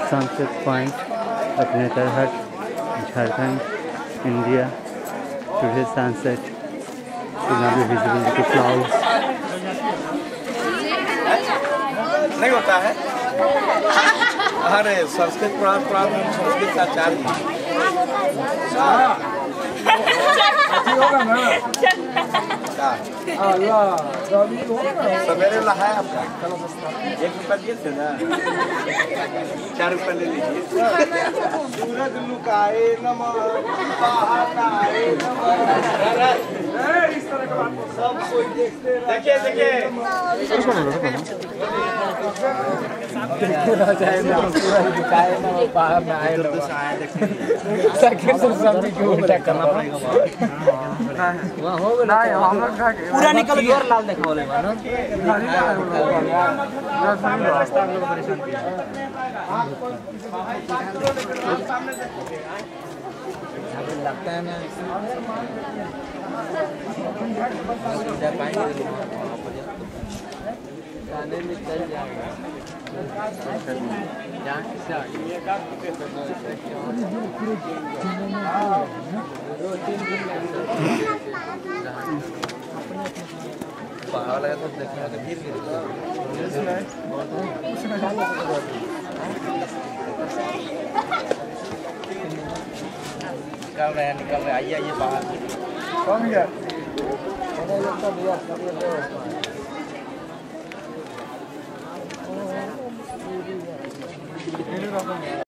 Sunset point अपने तरहट Jharkhand India today sunset visible the clouds नहीं होता है। अरे संस्कृत पुराण संस्कृत का आचार्य सवेरे ला है आपका 1 रुपया दिए थे ना 4 रुपया ले लीजिए। सूरज लुकाए नमः बहाकाए नमः इस तरह का बात सब कोई देखते देखिए पूरा निकल गया और लाल देखा बोले मानो लगता है ना गाने में चल जाएगा बाहर लगा तो देखने का फिर निकल रहे आइए बाहर कौन गया